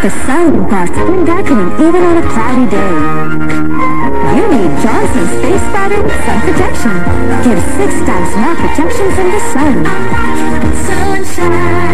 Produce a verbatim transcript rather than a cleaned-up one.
The sun imparts splendacity even on a cloudy day. You need Johnson's Face Battered Sun Protection. Give six times more protection from the sun. Sunshine.